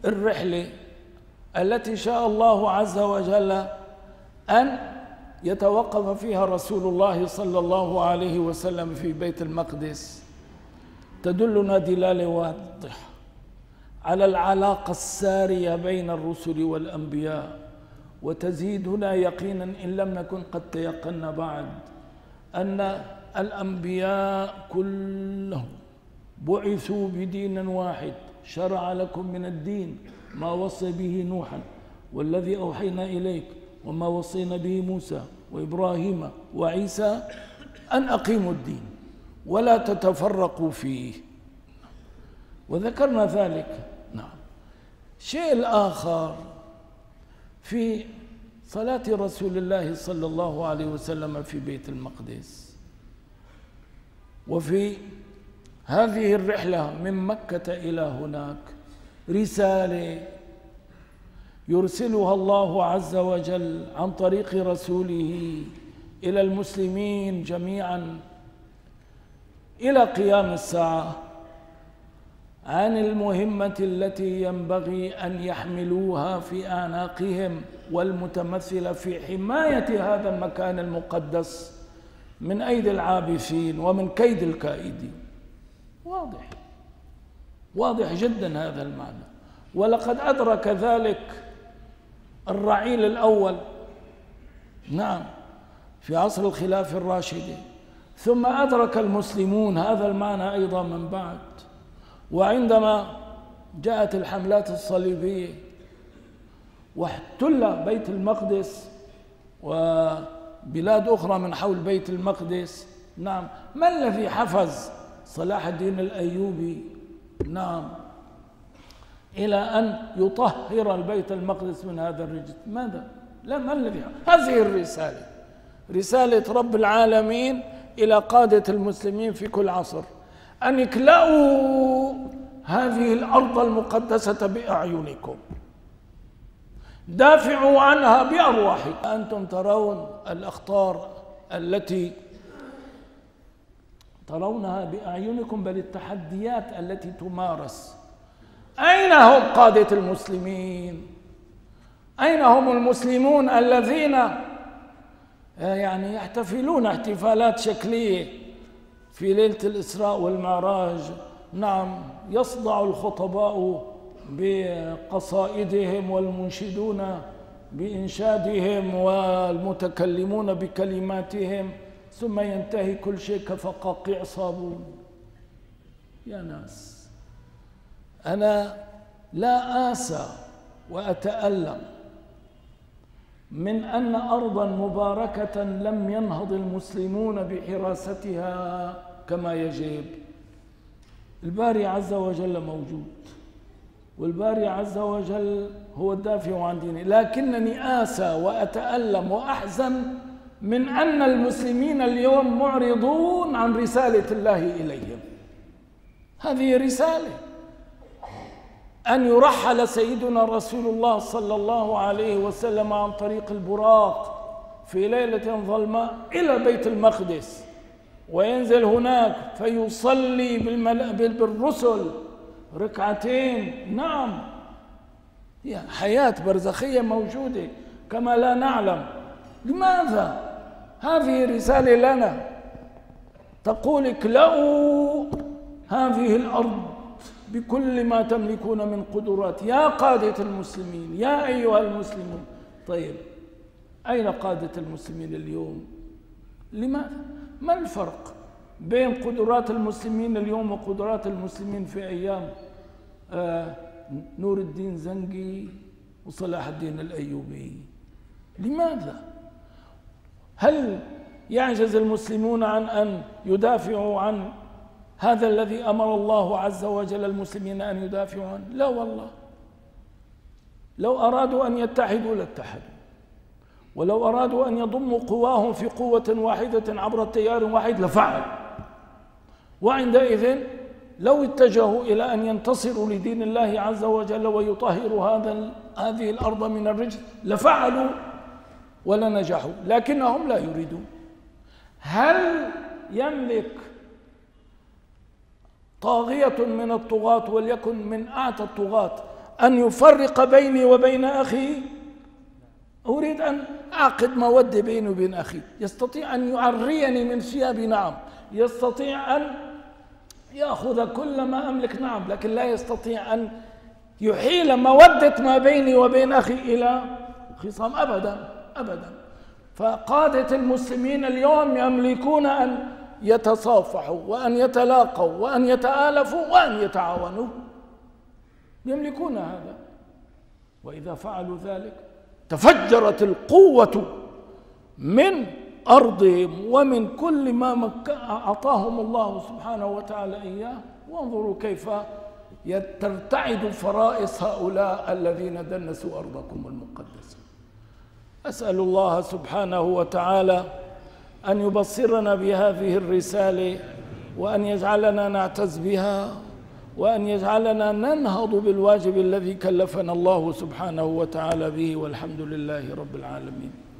الرحلة التي شاء الله عز وجل أن يتوقف فيها رسول الله صلى الله عليه وسلم في بيت المقدس تدلنا دلالة واضحة على العلاقة السارية بين الرسل والأنبياء، وتزيدنا يقينا إن لم نكن قد تيقنا بعد أن الأنبياء كلهم بعثوا بدين واحد. شرع لكم من الدين ما وصى به نوحا والذي أوحينا إليك وما وصينا به موسى وإبراهيم وعيسى أن أقيموا الدين ولا تتفرقوا فيه، وذكرنا ذلك. نعم. الشيء الآخر في صلاة رسول الله صلى الله عليه وسلم في بيت المقدس، وفي هذه الرحلة من مكة إلى هناك رسالة يرسلها الله عز وجل عن طريق رسوله إلى المسلمين جميعا إلى قيام الساعة عن المهمة التي ينبغي أن يحملوها في أعناقهم، والمتمثلة في حماية هذا المكان المقدس من أيدي العابثين ومن كيد الكائدين. واضح جدا هذا المعنى، ولقد أدرك ذلك الرعيل الأول، نعم، في عصر الخلافة الراشدة، ثم أدرك المسلمون هذا المعنى أيضا من بعد. وعندما جاءت الحملات الصليبية واحتل بيت المقدس وبلاد أخرى من حول بيت المقدس، نعم، ما الذي حفز صلاح الدين الأيوبي، نعم، إلى أن يطهر البيت المقدس من هذا الرجس؟ ماذا؟ لا، ما الذي هذه الرسالة، رسالة رب العالمين إلى قادة المسلمين في كل عصر، أن اكلأوا هذه الأرض المقدسة بأعينكم، دافعوا عنها بأرواحكم. أنتم ترون الأخطار التي ترونها بأعينكم، بل التحديات التي تمارس. أين هم قادة المسلمين؟ أين هم المسلمون الذين يعني يحتفلون احتفالات شكلية في ليلة الإسراء والمعراج؟ نعم، يصدع الخطباء بقصائدهم والمنشدون بإنشادهم والمتكلمون بكلماتهم، ثم ينتهي كل شيء كفقاقيع صابون. يا ناس، أنا لا آسى وأتألم من أن أرضا مباركة لم ينهض المسلمون بحراستها كما يجب. الباري عز وجل موجود، والباري عز وجل هو الدافع عن دينه، لكنني آسى وأتألم وأحزن من أن المسلمين اليوم معرضون عن رسالة الله إليهم. هذه رسالة أن يرحل سيدنا رسول الله صلى الله عليه وسلم عن طريق البراق في ليلة ظلماء إلى بيت المقدس، وينزل هناك فيصلي بالرسل ركعتين. نعم، حياة برزخية موجودة كما لا نعلم. لماذا؟ هذه رسالة لنا تقول اكلأوا هذه الأرض بكل ما تملكون من قدرات يا قادة المسلمين، يا أيها المسلمون. طيب، أين قادة المسلمين اليوم؟ لماذا؟ ما الفرق بين قدرات المسلمين اليوم وقدرات المسلمين في أيام نور الدين زنقي وصلاح الدين الأيوبي؟ لماذا؟ هل يعجز المسلمون عن أن يدافعوا عن هذا الذي أمر الله عز وجل المسلمين أن يدافعوا عنه؟ لا والله، لو أرادوا أن يتحدوا لاتحدوا، ولو أرادوا أن يضموا قواهم في قوة واحدة عبر تيار واحد لفعل، وعندئذ لو اتجهوا إلى أن ينتصروا لدين الله عز وجل ويطهروا هذه الأرض من الرجس لفعلوا ولنجحوا، لكنهم لا يريدون. هل يملك طاغية من الطغاة وليكن من أعتى الطغاة أن يفرق بيني وبين أخي؟ أريد أن أعقد مودة بيني وبين أخي. يستطيع أن يعريني من ثيابي؟ نعم. يستطيع أن يأخذ كل ما أملك؟ نعم. لكن لا يستطيع أن يحيل مودة ما بيني وبين أخي إلى خصام أبدا أبدا. فقادة المسلمين اليوم يملكون أن يتصافحوا وأن يتلاقوا وأن يتآلفوا وأن يتعاونوا، يملكون هذا. وإذا فعلوا ذلك تفجرت القوة من أرضهم ومن كل ما أعطاهم الله سبحانه وتعالى إياه. وانظروا كيف ترتعد فرائص هؤلاء الذين دنسوا أرضكم المقدسة. أسأل الله سبحانه وتعالى أن يبصرنا بهذه الرسالة، وأن يجعلنا نعتز بها، وأن يجعلنا ننهض بالواجب الذي كلفنا الله سبحانه وتعالى به، والحمد لله رب العالمين.